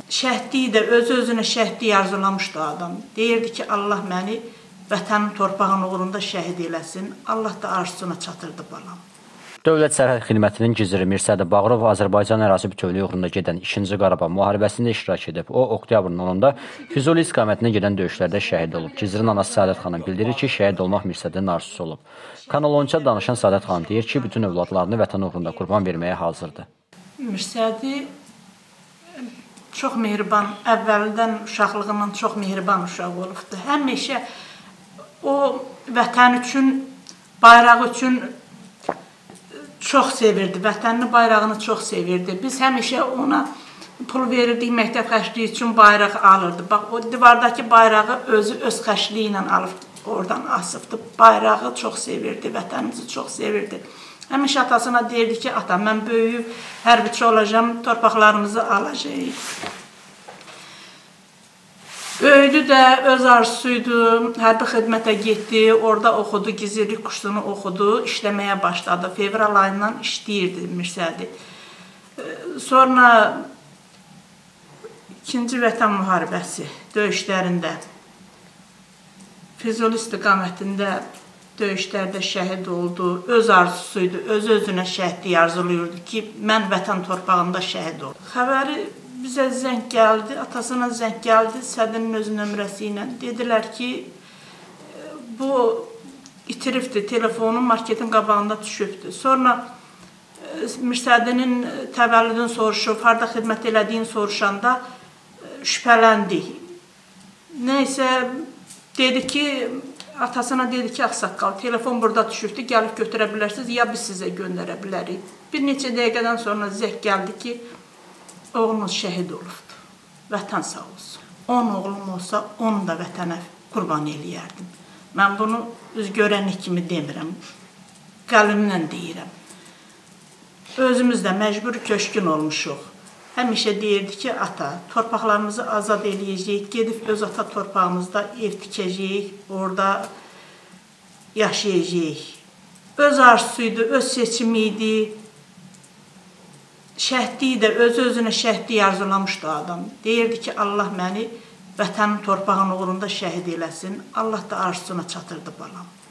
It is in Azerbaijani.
Şəhidliyi də öz-özünə şəhidliyi arzulamışdı adam. Deyirdi ki, Allah məni vətənin torpağının uğrunda şəhid eləsin. Allah da arzusuna çatırdı balam. Dövlət Sərhəd Xidmətinin giziri Mirsədi Bağırov Azərbaycan ərazi bütövlüyü uğrunda gedən 2-ci Qarabağ müharibəsində iştirak edib. O, oktyabrın 10-da Füzuli istiqamətinə gedən döyüşlərdə şəhid olub. Gizirin anası Səadət xanım bildirir ki, şəhid olmaq Mirsədinin arzusu olub. Kanal 13-ə danışan Səadət xanım deyir ki, bütün övladlarını vətən uğrunda qurban verməyə hazırdır. Mirsədi çox mehriban, əvvəldən uşaqlığından çox mehriban uşaq olubdur. Həmişə o vətən üçün, bayrağı üçün çox sevirdi, vətənini, bayrağını çox sevirdi. Biz həmişə ona pul verirdik, məktəb xərcliyi üçün bayraq alırdı. Bax, o divardakı bayrağı özü öz xərcliyi ilə alıb oradan asıbdı. Bayrağı çox sevirdi, vətənimizi çox sevirdi. Həmişə atasına deyirdi ki, ata, mən böyüyüb hərbiçi olacağım, torpaqlarımızı alacağıq. Böyüdü də, öz arzusuydu, hərbi xidmətə getdi, orada oxudu, gizirlik kursunu oxudu, işləməyə başladı. Fevral ayından işləyirdi Mirsədi. Sonra 2-ci Vətən müharibəsi döyüşlərində, Füzuli istiqamətində döyüşlərdə şəhid oldu, öz arzusuydu, öz-özünə şəhidliyi arzuluyurdu ki, mən vətən torpağında şəhid oldum. Xəbəri bizə zəng gəldi, atasına zəng gəldi, Sədinin öz nömrəsi ilə. Dedilər ki, bu itiribdir, telefonu marketin qabağında düşübdür. Sonra Mirsədinin təvəllüdünü soruşub, harada xidmət elədiyini soruşanda şübhələndi. Nəysə, dedi ki, atasına dedi ki, ağsaqqal, telefon burada düşübdür, gəlib götürə bilərsiniz, ya biz sizə göndərə bilərik. Bir neçə dəqiqədən sonra zəng gəldi ki, oğlunuz şəhid olubdur, vətən sağ olsun. 10 oğlum olsa, onu da vətənə qurban eləyərdim. Mən bunu üz görəni kimi demirəm, qəlbimlə deyirəm. Özümüz də məcbur köşkün olmuşuq. Həmişə deyirdi ki, ata, torpaqlarımızı azad eləyəcəyik, gedib öz ata torpağımızda ev tikəcəyik, orada yaşayacağıq. Öz arzusuydu, öz seçimi idi. Şəhidliyi də öz-özünə şəhidliyi arzulamışdı adam. Deyirdi ki, Allah məni vətənin torpağının uğrunda şəhid eləsin. Allah da arzusuna çatırdı balam.